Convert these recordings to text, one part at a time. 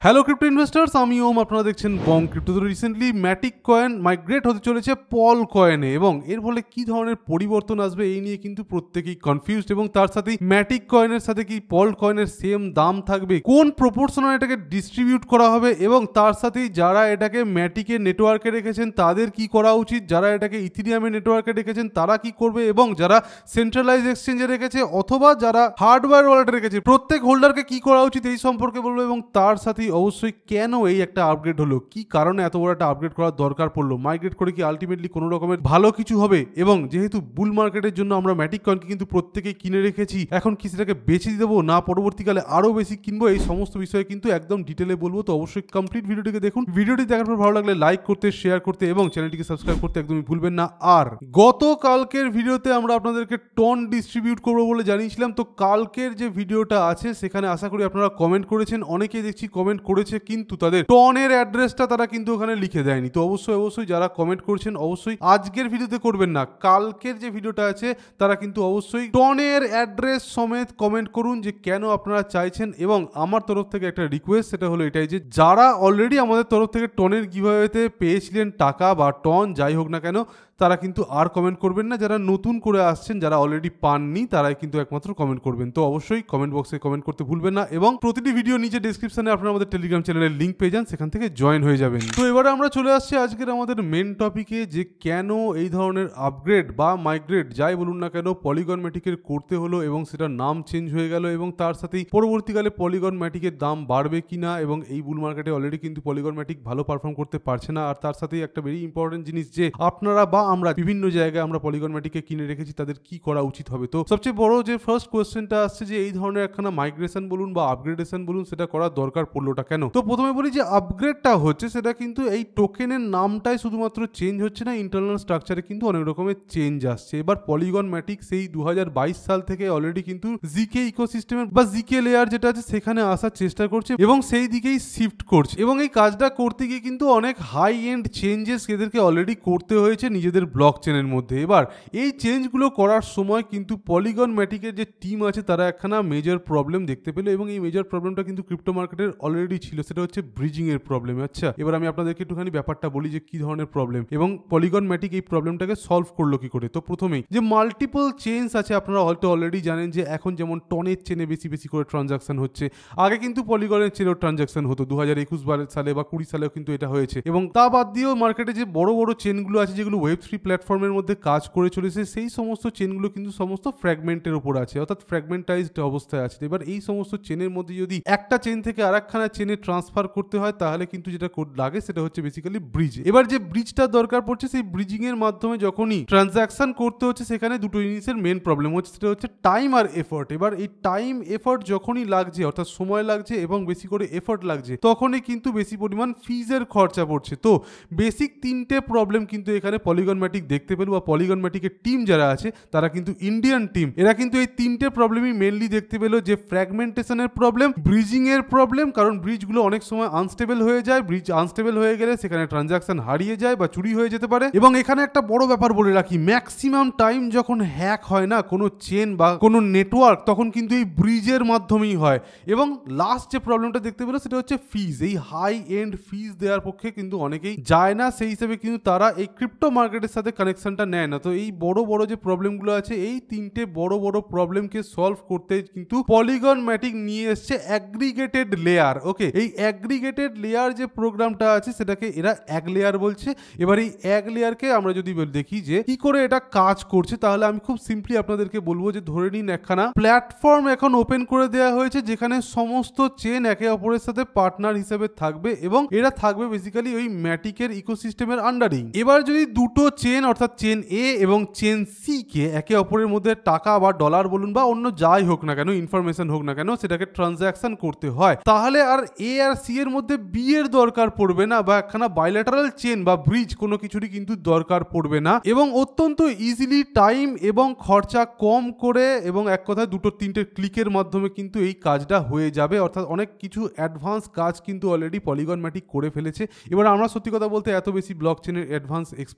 Hello crypto investors, আমি ওম। আপনারা দেখছেন বং ক্রিপ্টো। তো রিসেন্টলি ম্যাটিক কয়েন মাইগ্রেট হতে চলেছে পল কয়েনে, এবং এর ফলে কি ধরনের পরিবর্তন আসবে এই নিয়ে কিন্তু প্রত্যেকেই কনফিউজড। এবং তার সাথেই ম্যাটিক কয়েনের সাথে কি পল কয়েনের সেম দাম থাকবে, কোন প্রপোর্শনে এটাকে ডিস্ট্রিবিউট করা হবে, এবং তার সাথেই যারা এটাকে ম্যাটিকের নেটওয়ার্কে রেখেছেন তাদের কি করা উচিত, যারা এটাকে ইথিরিয়ামের নেটওয়ার্কে রেখেছেন তারা কি করবে, এবং যারা সেন্ট্রালাইজ এক্সচেঞ্জে রেখেছে অথবা যারা হার্ডওয়্যার ওয়ালেটে রেখেছে প্রত্যেক হোল্ডারকে কি করা উচিত এই সম্পর্কে বলবো। এবং তার সাথেই অবশ্যই কেন এই একটা আপগ্রেড হলো, কি কারণে এত বড় একটা আপগ্রেড করার দরকার পড়লো, মাইগ্রেট করে কি আলটিমেটলি কোনো রকমের ভালো কিছু হবে, এবং যেহেতু বুল মার্কেটের জন্য আমরা ম্যাটিক কয়েনকে কিন্তু প্রত্যেকেই কিনে রেখেছি, এখন কি সেটাকে বেচে দেবো না পরবর্তীকালে আরো বেশি কিনবো, এই সমস্ত বিষয়ে কিন্তু একদম ডিটেলে বলবো। তো অবশ্যই কমপ্লিট ভিডিওটিকে দেখুন। ভিডিওটি দেখার পর ভালো লাগলে লাইক করতে, শেয়ার করতে এবং চ্যানেলটিকে সাবস্ক্রাইব করতে একদমই ভুলবেন না। আর গতকালকের ভিডিওতে আমরা আপনাদেরকে টন ডিস্ট্রিবিউট করবো বলে জানিয়েছিলাম। তো কালকের যে ভিডিওটা আছে সেখানে আশা করি আপনারা কমেন্ট করেছেন, অনেকেই দেখছি কমেন্ট করেছে কিন্তু তাদের টনের অ্যাড্রেসটা তারা কিন্তু ওখানে লিখে দেয়নি। তো অবশ্যই যারা কমেন্ট করেছেন অবশ্যই আজকের ভিডিওতে করবেন না, কালকের যে ভিডিওটা আছে তারা কিন্তু অবশ্যই টনের অ্যাড্রেস সমেত কমেন্ট করুন যে কেন আপনারা চাইছেন। এবং আমার তরফ থেকে একটা রিকোয়েস্ট, সেটা হলো এটাই যে যারা অলরেডি আমাদের তরফ থেকে টনের গিভঅ্যাওয়েতে পেয়েছিলেন টাকা বা টন যাই হোক না কেন, তারা কিন্তু আর কমেন্ট করবেন না। যারা নতুন করে আসছেন, যারা অলরেডি পাননি, তারাই কিন্তু একমাত্র কমেন্ট করবেন। তো অবশ্যই কমেন্ট বক্সে কমেন্ট করতে ভুলবেন না, এবং প্রতিটি ভিডিও নিচে ডেসক্রিপশনে আপনারা আমাদের টেলিগ্রাম চ্যানেলের লিঙ্ক পেয়ে যান, সেখান থেকে জয়েন হয়ে যাবেন। তো এবারে আমরা চলে আসছি আজকের আমাদের মেন টপিকে, যে কেন এই ধরনের আপগ্রেড বা মাইগ্রেট যাই বলুন না কেন পলিগন ম্যাটিকের করতে হলো, এবং সেটার নাম চেঞ্জ হয়ে গেল, এবং তার সাথেই পরবর্তীকালে পলিগন ম্যাটিকের দাম বাড়বে কিনা, এবং এই বুল মার্কেটে অলরেডি কিন্তু পলিগন ম্যাটিক ভালো পারফর্ম করতে পারছে না। আর তার সাথেই একটা ভেরি ইম্পর্টেন্ট জিনিস, যে আপনারা বা আমরা বিভিন্ন জায়গায় আমরা পলিগন ম্যাটিককে কিনে রেখেছি, তাদের কি করা উচিত হবে। তো সবচেয়ে বড় যে ফার্স্ট কোয়েশ্চেনটা আসছে যে এই ধরনের একখানা মাইগ্রেশন বলুন বা আপগ্রেডেশন বলুন, সেটা করার দরকার পড়লোটা কেন। তো প্রথমে বলি যে আপগ্রেডটা হচ্ছে সেটা কিন্তু এই টোকেনের নামটাই শুধুমাত্র চেঞ্জ হচ্ছে না, ইন্টারনাল স্ট্রাকচারে কিন্তু অনেক রকমের চেঞ্জ আসছে। এবার পলিগন ম্যাটিক সেই 2022 সাল থেকে অলরেডি কিন্তু জিকে ইকোসিস্টেমের বা জিকে লেয়ার যেটা আছে সেখানে আসার চেষ্টা করছে, এবং সেই দিকেই শিফট করছে। এবং এই কাজটা করতে গিয়ে কিন্তু অনেক হাই এন্ড চেঞ্জেস এদেরকে অলরেডি করতে হয়েছে নিজেদের ব্লক চেনের মধ্যে। এবার এই চেঞ্জগুলো করার সময় কিন্তু পলিগন ম্যাটিকের যে টিম আছে তারা একখানা মেজর প্রবলেম দেখতে পেল, এবং এই মেজর প্রবলেমটা কিন্তু ক্রিপ্টো মার্কেটের অলরেডি ছিল, সেটা হচ্ছে ব্রিজিং এর প্রবলেম। আচ্ছা, এবার আমি আপনাদেরকে একটুখানি ব্যাপারটা বলি যে কি ধরনের প্রবলেম, এবং পলিগন ম্যাটিক এই প্রবলেমটাকে সলভ করলো কি করে। তো প্রথমেই যে মাল্টিপল চেইনস আছে, আপনারা হয়তো অলরেডি জানেন যে এখন যেমন টনের চেনে বেশি বেশি করে ট্রানজাকশন হচ্ছে, আগে কিন্তু পলিগনের চেনেও ট্রানজাকশন হতো 2021 সালে বা 20 সালেও কিন্তু এটা হয়েছে। এবং তা বাদ দিয়েও মার্কেটে যে বড় বড় চেনগুলো আছে যেগুলো ওয়েব3 প্ল্যাটফর্মের মধ্যে কাজ করে চলেছে, সেই সমস্ত চেনগুলো কিন্তু সমস্ত ফ্র্যাগমেন্টের উপর আছে, অর্থাৎ ফ্র্যাগমেন্টাইজড অবস্থায় আছে। এবার এই সমস্ত চেনের মধ্যে যদি একটা চেন থেকে আরেকখানা চেনে ট্রান্সফার করতে হয়, তাহলে কিন্তু যেটা লাগে সেটা হচ্ছে বেসিক্যালি ব্রিজ। এবার যে ব্রিজটা দরকার পড়ছে, সেই ব্রিজিং এর মাধ্যমে যখনই ট্রানজাকশন করতে হচ্ছে, সেখানে দুটো জিনিসের মেন প্রবলেম হচ্ছে, সেটা হচ্ছে টাইম আর এফোর্ট। এবার এই টাইম এফোর্ট যখনই লাগছে, অর্থাৎ সময় লাগছে এবং বেশি করে এফোর্ট লাগছে, তখনই কিন্তু বেশি পরিমাণ ফিজের খরচা পড়ছে। তো বেসিক তিনটে প্রবলেম কিন্তু এখানে পলিগন ম্যাটিক দেখতে পেল, বা পলিগন ম্যাটিকের টিম যারা আছে তারা কিন্তু ইন্ডিয়ান টিম, এরা কিন্তু এই তিনটে প্রবলেমই মেনলি দেখতে পেল, যে ফ্র্যাগমেন্টেশনের প্রবলেম, ব্রিজিং এর প্রবলেম, কারণ ব্রিজগুলো অনেক সময় আনস্টেবল হয়ে যায়, ব্রিজ আনস্টেবল হয়ে গেলে সেখানে ট্রানজাকশন হারিয়ে যায় বা চুরি হয়ে যেতে পারে। এবং এখানে একটা বড় ব্যাপার বলে রাখি, ম্যাক্সিমাম টাইম যখন হ্যাক হয় না কোনো চেন বা কোনো নেটওয়ার্ক, তখন কিন্তু এই ব্রিজের মাধ্যমেই হয়। এবং লাস্ট যে প্রবলেমটা দেখতে পেল সেটা হচ্ছে ফিজ। এই হাই এন্ড ফিজ দেওয়ার পক্ষে কিন্তু অনেকেই যায় না, সেই হিসেবে কিন্তু তারা এই ক্রিপ্টো মার্কেটের সাথে কানেকশনটা নেয় না। তো এই বড় বড় যে প্রবলেমগুলো আছে, এই তিনটে বড় বড় প্রবলেমকে সলভ করতে কিন্তু পলিগন ম্যাটিক নিয়ে এসছে অ্যাগ্রিগেটেড লেয়ার। ওকে, এই অ্যাগ্রিগেটেড লেয়ার যে প্রোগ্রামটা আছে সেটাকে এরা এক লেয়ার বলছে। এবার এই এক লেয়ারকে আমরা যদি দেখি যে কি করে এটা কাজ করছে, তাহলে আমি খুব সিম্পলি আপনাদেরকে বলবো যে ধরে নিন একখানা প্ল্যাটফর্ম এখন ওপেন করে দেওয়া হয়েছে, যেখানে সমস্ত চেন একে অপরের সাথে পার্টনার হিসেবে থাকবে, এবং এরা থাকবে বেসিক্যালি ওই ম্যাটিকের ইকোসিস্টেমের আন্ডারিং। এবার যদি দুটো চেন, অর্থাৎ চেন এ এবং চেন সি কে একে অপরের মধ্যে টাকা বা ডলার বলুন বা অন্য যাই হোক না কেন, ইনফরমেশন হোক না কেন, সেটাকে ট্রানজাকশন করতে হয়, তাহলে আর এ আর সি এর মধ্যে বি এর দরকার পড়বে না, বা একখানা বাইল্যাটারাল চেন বা ব্রিজ কোনো কিছুরই কিন্তু দরকার পড়বে না, এবং অত্যন্ত ইজিলি টাইম এবং খরচা কম করে, এবং এক কথায় দুটো তিনটে ক্লিকের মাধ্যমে কিন্তু এই কাজটা হয়ে যাবে। অর্থাৎ অনেক কিছু অ্যাডভান্স কাজ কিন্তু অলরেডি পলিগন ম্যাটিক করে ফেলেছে। এবার আমরা সত্যি কথা বলতে এত বেশি ব্লক চেনের অ্যাডভান্স এক্সপার্ট নই,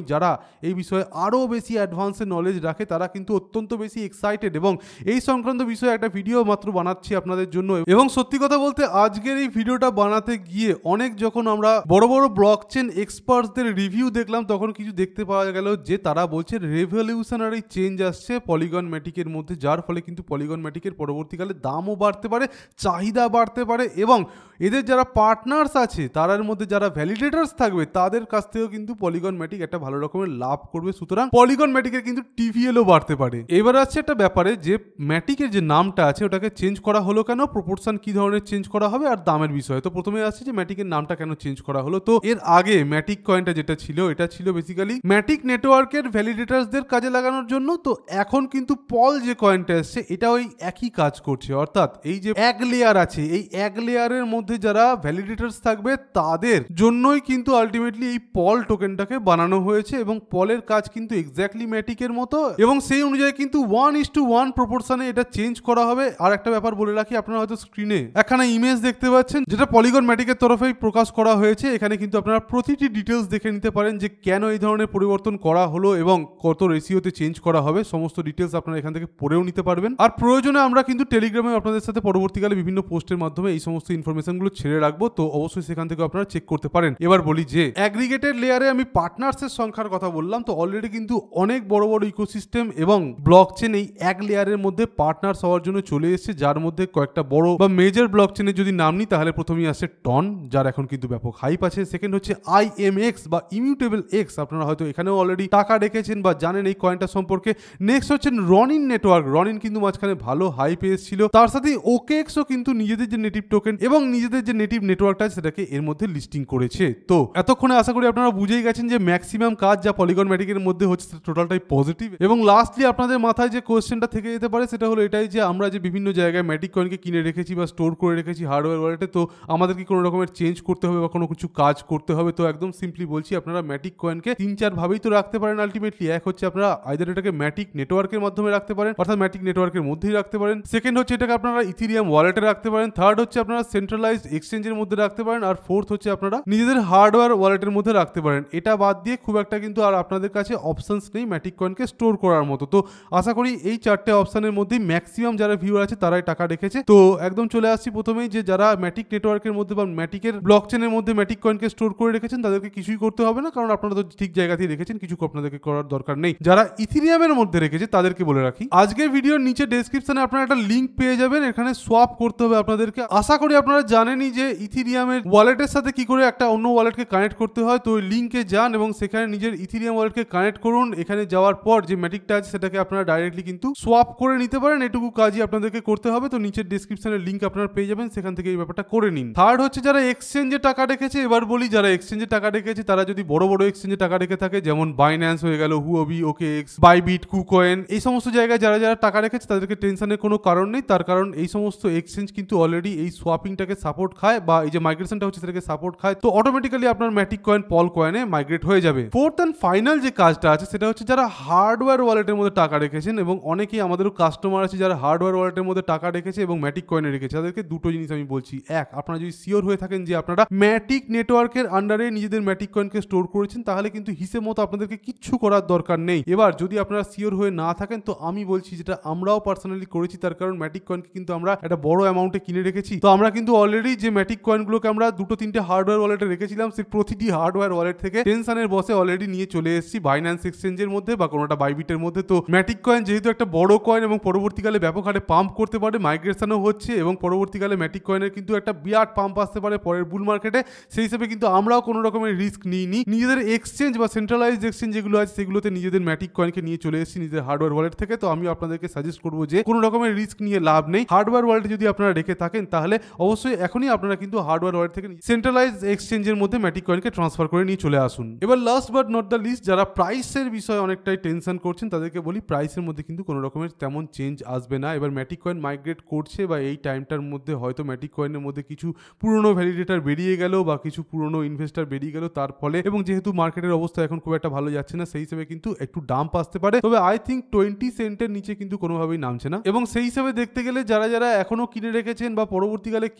যারা এই বিষয়ে আরও বেশি অ্যাডভান্সের নলেজ রাখে তারা কিন্তু অত্যন্ত বেশি এক্সাইটেড এবং এই সংক্রান্ত বিষয়ে একটা ভিডিও মাত্র বানাচ্ছি আপনাদের জন্য। এবং সত্যি কথা বলতে আজকের এই ভিডিওটা বানাতে গিয়ে অনেক যখন আমরা বড় বড় ব্লকচেন এক্সপার্টসদের রিভিউ দেখলাম তখন কিছু দেখতে পাওয়া গেল যে তারা বলছে রেভলিউশনারি চেঞ্জ আসছে পলিগন ম্যাটিকের মধ্যে, যার ফলে কিন্তু পলিগন ম্যাটিকের পরবর্তীকালে দামও বাড়তে পারে, চাহিদা বাড়তে পারে এবং এদের যারা পার্টনার্স আছে তার মধ্যে যারা ভ্যালিডেটার্স থাকবে তাদের কাছ থেকেও কিন্তু পলিগন ম্যাটিক একটা ভালো রকমের লাভ করবে। সুতরাং পলিগন ম্যাটিকের কিন্তু টিভিএলও বাড়তে পারে। এবার আছে একটা ব্যাপারে যে ম্যাটিকের যে নামটা আছে ওটাকে চেঞ্জ করা হলো কেন, প্রপোর্শন কি ধরনের চেঞ্জ করা হবে আর দামের বিষয়। তো প্রথমে আসছে যে ম্যাটিকের নামটা কেন চেঞ্জ করা হলো। তো এর আগে ম্যাটিক কয়েনটা যেটা ছিল এটা ছিল বেসিক্যালি ম্যাটিক নেটওয়ার্কের ভ্যালিডেটার্সদের কাজে লাগানোর জন্য। তো এখন কিন্তু পল যে কয়েনটা আসছে এটা ওই একই কাজ করছে, অর্থাৎ এই যে এক লেয়ার আছে এই এক লেয়ারের মধ্যে যারা ভ্যালিডেটার্স থাকবে তাদের জন্যই কিন্তু আলটিমেটলি এই পল টোকেনটাকে বানানো হয়েছে এবং পলের কাজ কিন্তু এক্স্যাক্টলি ম্যাটিকের মতো এবং সেই অনুযায়ী কিন্তু 1:1 প্রপোর্শনে এটা চেঞ্জ করা হবে। আর একটা ব্যাপার বলে রাখি, আপনারা হয়তো স্ক্রিনে একখানা ইমেজ দেখতে পাচ্ছেন যেটা পলিগন ম্যাটিকের তরফেই প্রকাশ করা হয়েছে। এখানে কিন্তু আপনারা প্রতিটি ডিটেলস দেখে নিতে পারেন যে কেন এই ধরনের পরিবর্তন করা হলো এবং কত রেশিওতে চেঞ্জ করা হবে। সমস্ত ডিটেলস আপনারা এখান থেকে পড়েও নিতে পারবেন। আর প্রয়োজনে আমরা কিন্তু টেলিগ্রামে আপনাদের সাথে পরবর্তীকালে বিভিন্ন পোস্টের মাধ্যমে এই সমস্ত ইনফরমেশন গুলো ছেড়ে রাখবো, তো অবশ্যই সেখান থেকে আপনারা চেক করতে পারেন। এবার বলি যে অ্যাগ্রিগেটেড লেয়ারে আমি পার্টনার্সের সংখ্যার কথা বললাম, তো অলরেডি কিন্তু অনেক বড় বড় ইকোসিস্টেম এবং ব্লকচেন এই এক লেয়ারের মধ্যে পার্টনার্স হওয়ার জন্য চলে এসেছে, যার মধ্যে কয়েকটা বড় বা মেজর ব্লকচেনের যদি নাম নিই তাহলে প্রথমেই আসে টন, যার এখন কিন্তু ব্যাপক হাইপ আছে। সেকেন্ড হচ্ছে IMX বা ইমিউটেবল এক্স, আপনারা হয়তো এখানেও অলরেডি টাকা রেখেছেন বা জানেন এই কয়েনটা সম্পর্কে। নেক্সট হচ্ছে রনিন নেটওয়ার্ক, রনিন কিন্তু মাঝখানে ভালো হাইপ এসেছিল। তার সাথে OKXও কিন্তু নিজেদের যে নেটিভ টোকেন এবং নিজেদের যে নেটিভ নেটওয়ার্কটা সেটাকে এর মধ্যে লিস্টিং করেছে। তো এতক্ষণে আশা করি আপনারা বুঝেই গেছেন যে ম্যাক্সিমাম কাজ যা পলিগন ম্যাটিকের মধ্যে হচ্ছে টোটালটাই পজিটিভ। এবং লাস্টলি আপনাদের মাথায় যে কোয়েশ্চেনটা থেকে যেতে পারে সেটা হলো এটাই যে আমরা যে বিভিন্ন জায়গায় ম্যাটিক কয়েনকে কিনে রেখেছি বা স্টোর করে রেখেছি হার্ডওয়্যার ওয়ালেটে, তো আমাদের কি কোনো রকমের চেঞ্জ করতে হবে বা কোনো কিছু কাজ করতে হবে? তো একদম সিম্পলি বলছি, আপনারা ম্যাটিক কয়েনকে 3-4 ভাবেই তো রাখতে পারেন আলটিমেটলি। এক হচ্ছে আপনারা আইদার এটাকে ম্যাটিক নেটওয়ার্কের মাধ্যমে রাখতে পারেন, অর্থাৎ ম্যাটিক নেটওয়ার্কের মধ্যেই রাখতে পারেন। সেকেন্ড হচ্ছে এটাকে আপনারা ইথিরিয়াম ওয়ালেটে রাখতে পারেন। থার্ড হচ্ছে আপনারা সেন্ট্রালাইজড এক্সচেঞ্জের মধ্যে রাখতে পারেন। আর ফোর্থ হচ্ছে আপনারা নিজেদের হার্ডওয়্যার ওয়ালেটের মধ্যে রাখতে পারেন। এটা বাদ দিয়ে খুব একটা কিন্তু আর আপনাদের কাছে অপশনস নেই ম্যাটিক কয়েনকে স্টোর করার মতো। তো আশা করি এই চারটে অপশনের মধ্যেই ম্যাক্সিমাম যারা ভিউয়ার আছে তারাই টাকা রেখেছে। তো একদম চলে আসছি প্রথমেই যে যারা ম্যাটিক নেটওয়ার্কের মধ্যে বা ম্যাটিকের ব্লকচেনের মধ্যে ম্যাটিক কয়েনকে স্টোর করে রেখেছেন তাদেরকে কিছুই করতে হবে না, কারণ আপনারা তো ঠিক জায়গাতেই রেখেছেন, কিছু আপনাদেরকে করার দরকার নেই। যারা ইথিরিয়ামের মধ্যে রেখেছে তাদেরকে বলে রাখি, আজকের ভিডিওর নিচে ডেসক্রিপশনে আপনারা একটা লিঙ্ক পেয়ে যাবেন, এখানে সোয়াপ করতে হবে আপনাদেরকে। আশা করি আপনারা জানেনই যে ইথিরিয়ামের ওয়ালেটের সাথে কি করে একটা অন্য ওয়ালেটকে কানেক্ট করতে হয়। তো ওই লিঙ্কে যান এবং সেখানে নিজের ইথিরিয়াম ওয়ালেটকে কানেক্ট করুন। এখানে যাওয়ার পর যে ম্যাটিকটা আছে সেটাকে আপনারা ডাইরেক্টলি কিন্তু সোয়াপ করে নিতে পারেন, এটুকু কাজই আপনাদেরকে করতে হবে। তো নিচের ডেসক্রিপশনের লিঙ্ক আপনারা পেয়ে যাবেন, সেখান থেকে এই ব্যাপারটা করে নিন। থার্ড হচ্ছে যারা এক্সচেঞ্জে টাকা রেখেছে। এবার বলি যারা এক্সচেঞ্জে টাকা রেখেছে তারা যদি বড় বড় এক্সচেঞ্জে টাকা রেখে থাকে, যেমন বাইন্যান্স হয়ে গেল, হুওবি, OKX, বাইবিট, কুকয়েন, এই সমস্ত জায়গায় যারা যারা টাকা রেখেছে তাদেরকে টেনশনের কোনো কারণ নেই। তার কারণ এই সমস্ত এক্সচেঞ্জ কিন্তু অলরেডি এই সোয়াপিংটাকে সাপোর্ট খায় বা এই যে মাইগ্রেশনটা হচ্ছে সেটাকে সাপোর্ট খায়। তো অটোমেটিক্যালি আপনার ম্যাটিক কয়েন পল কয়েনে মাইগ্রেট হয়ে যাবে। ফোর্থ অ্যান্ড ফাইনাল যে কাজটা আছে সেটা হচ্ছে যারা হার্ডওয়্যার ওয়ালেটের মধ্যে টাকা রেখেছেন, এবং অনেকেই আমাদেরও কাস্টমার আছে যারা হার্ডওয়্যার ওয়ালেটের মধ্যে টাকা রেখেছে এবং ম্যাটিক কয়েনে রেখেছে। তাদেরকে দুটো জিনিস আমি বলছি, এক, আপনারা যদি শিওর হয়ে থাকেন যে আপনারা ম্যাটিক নেটওয়ার্কের আন্ডারে নিজেদের ম্যাটিক কয়েনকে স্টোর করেছেন তাহলে কিন্তু হিসেব মতো আপনাদেরকে কিচ্ছু করার দরকার নেই। এবার যদি আপনারা শিওর হয়ে না থাকেন তো আমি বলছি যেটা আমরাও পার্সোনালি করেছি, তার কারণ ম্যাটিক কয়েনকে কিন্তু আমরা একটা বড় অ্যামাউন্টে কিনে রেখেছি। তো আমরা কিন্তু অলরেডি যে ম্যাটিক কয়েনগুলোকে আমরা 2-3টে হার্ডওয়্যার ওয়ালেটে রেখেছিলাম, সেই প্রতিটি হার্ডওয়্যার ওয়ালেট থেকে টেনশনের বসে অলরেডি নিয়ে চলে এসেছি বাইন্যান্স এক্সচেঞ্জের মধ্যে বা কোনোটা বাইবিটের মধ্যে। তো ম্যাটিক কয়েন যেহেতু একটা বড় কয়েন এবং পরবর্তীকালে ব্যাপক হারে পাম্প করতে পারে, মাইগ্রেশনও হচ্ছে এবং পরবর্তীকালে ম্যাটিক কয়েনের কিন্তু একটা বিরাট পাম্প আসতে পারে পরের বুল মার্কেটে, সেই হিসেবে কিন্তু আমরাও কোনো রকমের রিস্ক নিইনি। নিজেদের এক্সচেঞ্জ বা সেন্ট্রালাইজড এক্সচেঞ্জ যেগুলো আছে সেগুলোতে নিজেদের ম্যাটিক কয়েনকে নিয়ে চলে এসেছি নিজেদের হার্ডওয়্যার ওয়ালেট থেকে। তো আমি আপনাদেরকে সাজেস্ট করবো যে কোনো রকমের রিস্ক নিয়ে লাভ নেই। হার্ডওয়্যার ওয়ালেটে যদি আপনারা রেখে থাকেন তাহলে অবশ্যই এখনই আপনারা কিন্তু হার্ডওয়্যার ওয়ালেট থেকে সেন্ট্রালাইজড এক্সচেঞ্জের মধ্যে ম্যাটিক কয়েনকে ট্রান্সফার করে নিয়ে চলে আসুন। এবার last but not the least, যারা প্রাইসের বিষয়ে অনেকটাই টেনশন করছেন তাদেরকে বলি, প্রাইসের মধ্যে কিন্তু কোনো রকমের তেমন চেঞ্জ আসবে না। এবার ম্যাটিক কয়েন মাইগ্রেট করছে বা এই টাইমটার মধ্যে হয়তো ম্যাটিক কয়েনের মধ্যে কিছু পুরনো ভ্যালিডেটার বেরিয়ে গেল বা কিছু পুরনো ইনভেস্টার বেরিয়ে গেল তার ফলে, এবং যেহেতু মার্কেটের অবস্থা এখন খুব একটা ভালো যাচ্ছে না সেই হিসেবে কিন্তু একটু ডাম্প আসতে পারে। তবে আই থিঙ্ক 20 সেন্টের নিচে কিন্তু কোনোভাবেই নামছে না। এবং সেই হিসেবে দেখতে গেলে যারা যারা এখনো কিনে রেখেছেন বা পরবর্তীকালে কিনছেন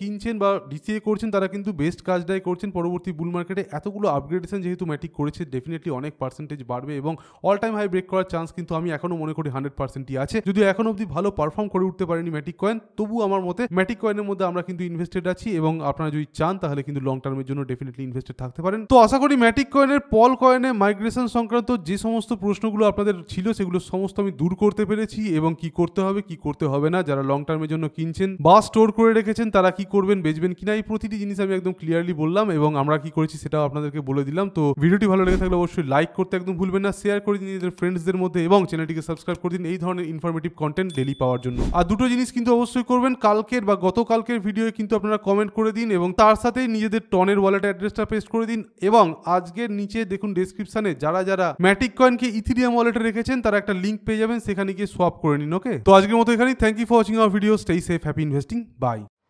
বা ডিসিএ করছেন তারা কিন্তু বেস্ট কাজটাই করছেন। পরবর্তী বুল মার্কেটে এতগুলো আপগ্রেডেশন যেহেতু ম্যাটিক করেছে, ডেফিনেটলি অনেক পার্সেন্টেজ বাড়বে এবং অল টাইম হাই ব্রেক করার চান্স কিন্তু আমি এখনো মনে করি 100%ই আছে। যদিও এখন অবধি ভালো পারফর্ম করে উঠতে পারেনি ম্যাটিক কয়েন, তবু আমার মতে ম্যাটিক কয়েনের মধ্যে আমরা কিন্তু ইনভেস্টেড আছি এবং আপনারা যদি চান তাহলে কিন্তু লং টার্মের জন্য ডেফিনেটলি ইনভেস্টেড থাকতে পারেন। তো আশা করি ম্যাটিক কয়েনের পল কয়েনে মাইগ্রেশন সংক্রান্ত যে সমস্ত প্রশ্নগুলো আপনাদের ছিল সেগুলো সমস্ত আমি দূর করতে পেরেছি এবং কি করতে হবে কি করতে হবে না, যারা লং টার্মের জন্য কিনছেন বা স্টোর করে রেখেছেন তারা কি করবেন, বেচবেন কিনা, এই প্রতিটি জিনিস আমি একদম ক্লিয়ারলি বললাম এবং আমরা কি করেছি সেটাও আপনাদেরকে বলে দিলাম। তো ভিডিওটি ভালো লেগে থাকলে অবশ্যই লাইক করতে একদম ভুলবেন না, শেয়ার করে দিন নিজেদের ফ্রেন্ডসদের মধ্যে এবং চ্যানেলটিকে সাবস্ক্রাইব করে দিন এই ধরনের ইনফরমেটিভ কন্টেন্ট ডেলি পাওয়ার জন্য। আর দুটো জিনিস কিন্তু অবশ্যই করবেন, কালকের বা গতকালকের ভিডিও কিন্তু আপনারা কমেন্ট করে দিন এবং তার সাথেই নিজেদের টনের ওয়ালেট অ্যাড্রেসটা পেস্ট করে দিন এবং আজকের নিচে দেখুন ডেসক্রিপশনে যারা যারা ম্যাটিক কয়েনকে ইথিরিয়াম ওয়ালেটে রেখেছেন তারা একটা লিংক পেয়ে যাবেন, সেখানে গিয়ে সোয়াপ করে নিন। ওকে, তো আজকের মতো এখানেই। Thank you for watching our video. Stay safe, happy investing, by.